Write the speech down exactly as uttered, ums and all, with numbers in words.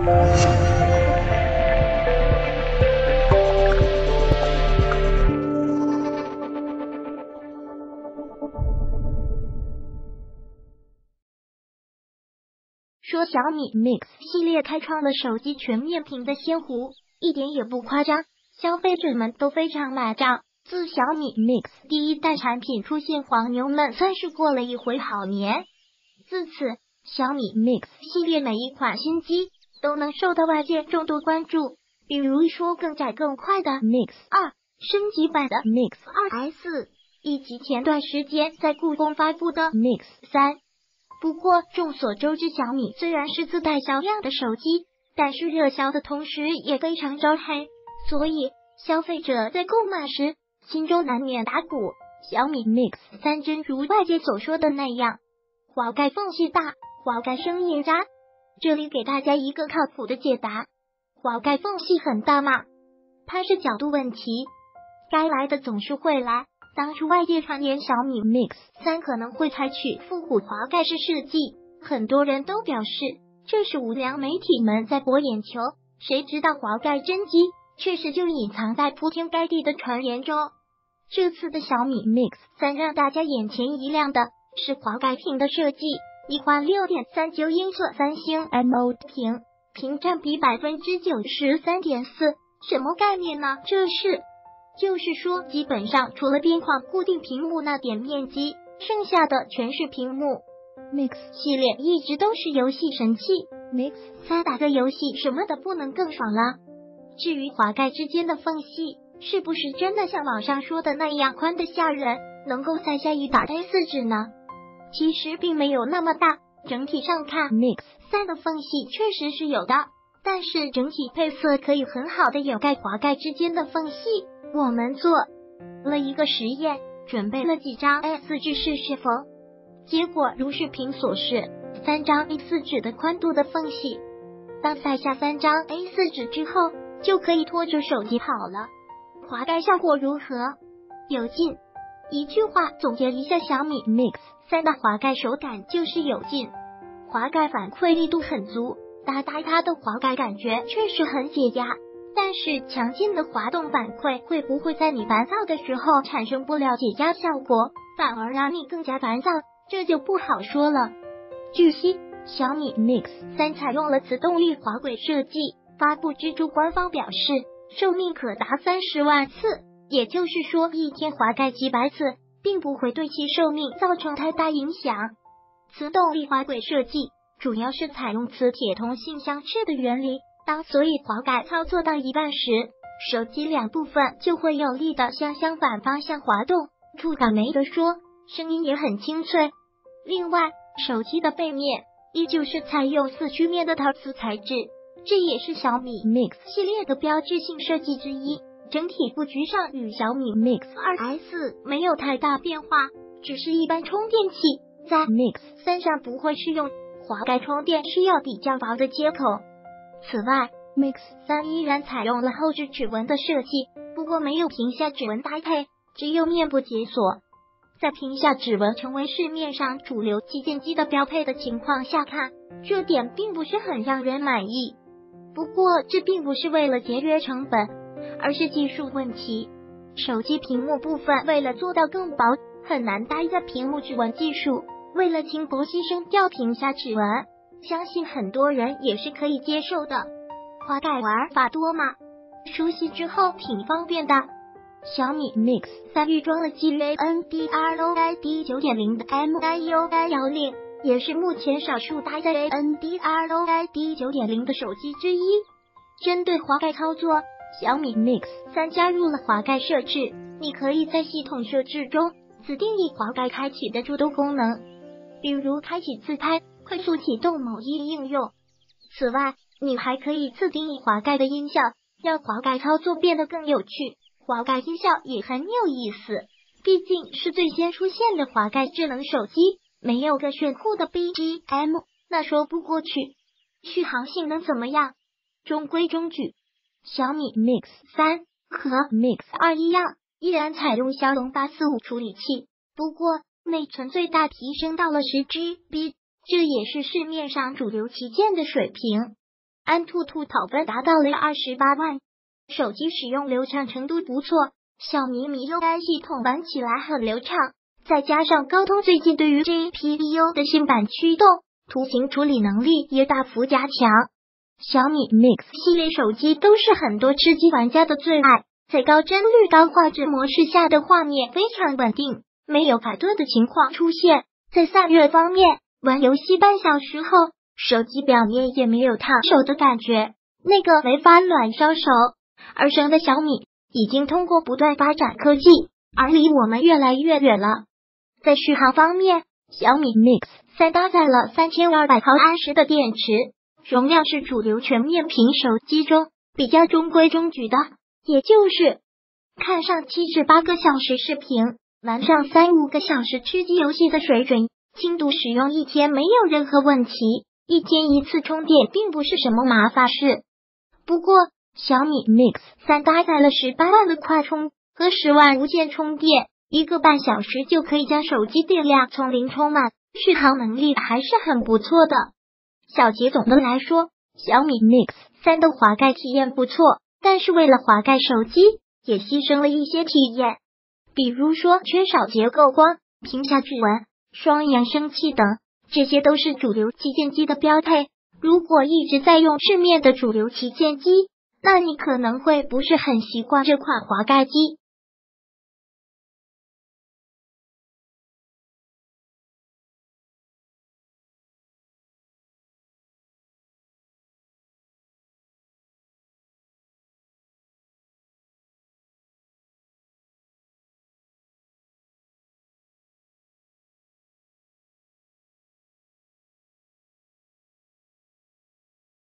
说小米 Mix 系列开创了手机全面屏的先河，一点也不夸张，消费者们都非常买账。自小米 Mix 第一代产品出现，黄牛们算是过了一回好年。自此，小米 Mix 系列每一款新机都能受到外界众多关注，比如说更窄更快的 Mix 二、升级版的 Mix 二 S， 以及前段时间在故宫发布的 Mix 三。不过众所周知，小米虽然是自带销量的手机，但是热销的同时也非常招黑，所以消费者在购买时心中难免打鼓。小米 Mix 三真如外界所说的那样，滑盖缝隙大，滑盖声音渣。这里给大家一个靠谱的解答，滑盖缝隙很大嘛，它是角度问题，该来的总是会来。当初外界传言小米 Mix 三可能会采取复古滑盖式设计，很多人都表示这是无良媒体们在博眼球，谁知道滑盖真机确实就隐藏在铺天盖地的传言中。这次的小米 Mix 三让大家眼前一亮的是滑盖屏的设计，一款 六点三九 英寸三星 M O L E D 屏，屏占比 百分之九十三点四， 什么概念呢？这是就是说，基本上除了边框固定屏幕那点面积，剩下的全是屏幕。Mix 系列一直都是游戏神器 ，Mix 三打个游戏什么的不能更爽了。至于滑盖之间的缝隙，是不是真的像网上说的那样宽的吓人，能够塞下一沓 A 四 纸呢？其实并没有那么大，整体上看 Mix 三的缝隙确实是有的，但是整体配色可以很好的掩盖滑盖之间的缝隙。我们做了一个实验，准备了几张 A 四 纸试试缝，结果如视频所示，三张 A 四 纸的宽度的缝隙，当塞下三张 A 四 纸之后，就可以拖着手机跑了。滑盖效果如何？有劲！一句话总结一下小米 Mix 三的滑盖手感就是有劲，滑盖反馈力度很足，哒哒哒的滑盖感觉确实很解压。但是强劲的滑动反馈会不会在你烦躁的时候产生不了解压效果，反而让你更加烦躁，这就不好说了。据悉，小米 Mix 三采用了磁动力滑轨设计，发布之初官方表示寿命可达三十万次，也就是说一天滑盖几百次，并不会对其寿命造成太大影响。磁动力滑轨设计主要是采用磁铁同性相斥的原理，当所以滑盖操作到一半时，手机两部分就会有力的向相反方向滑动，触感没得说，声音也很清脆。另外，手机的背面依旧是采用四曲面的陶瓷材质，这也是小米 Mix 系列的标志性设计之一。整体布局上与小米 Mix 二 S 没有太大变化，只是一般充电器在 Mix 三上不会适用，滑盖充电需要比较薄的接口。此外 Mix 三依然采用了后置指纹的设计，不过没有屏下指纹搭配，只有面部解锁。在屏下指纹成为市面上主流旗舰机的标配的情况下看，这点并不是很让人满意。不过这并不是为了节约成本，而是技术问题。手机屏幕部分为了做到更薄，很难搭载屏幕指纹技术，为了轻薄牺牲掉屏下指纹，相信很多人也是可以接受的。滑盖玩法多吗？熟悉之后挺方便的。小米 Mix 三预装了基于 Android 九点零 的 M I U I 幺零，也是目前少数搭载 Android 九点零的手机之一。针对滑盖操作，小米 Mix 三加入了滑盖设置，你可以在系统设置中自定义滑盖开启的诸多功能，比如开启自拍、快速启动某一应用。此外，你还可以自定义滑盖的音效，让滑盖操作变得更有趣。滑盖音效也很有意思，毕竟是最先出现的滑盖智能手机，没有个炫酷的 B G M， 那说不过去。续航性能怎么样？中规中矩。小米 Mix 三和 Mix 二一样，依然采用骁龙八四五处理器，不过内存最大提升到了 十 G B， 这也是市面上主流旗舰的水平。 安兔兔讨分达到了二十八万。手机使用流畅程度不错，小米米 U I 系统玩起来很流畅，再加上高通最近对于 G P U 的新版驱动，图形处理能力也大幅加强。小米 Mix 系列手机都是很多吃鸡玩家的最爱，在高帧率高画质模式下的画面非常稳定，没有卡顿的情况出现。在散热方面，玩游戏半小时后，手机表面也没有烫手的感觉，那个没法暖烧手。而生的小米已经通过不断发展科技，而离我们越来越远了。在续航方面，小米 Mix 三搭载了三千二百毫安时的电池，容量是主流全面屏手机中比较中规中矩的，也就是看上七至八个小时视频，玩上三五个小时吃鸡游戏的水准，轻度使用一天没有任何问题，一天一次充电并不是什么麻烦事。不过小米 Mix 三搭载了十八万的快充和十万无线充电，一个半小时就可以将手机电量从零充满，续航能力还是很不错的。小杰总的来说，小米 Mix 三的滑盖体验不错，但是为了滑盖手机也牺牲了一些体验，比如说缺少结构光、屏下指纹、双扬声器等，这些都是主流旗舰机的标配。如果一直在用市面的主流旗舰机，那你可能会不是很习惯这款滑盖机。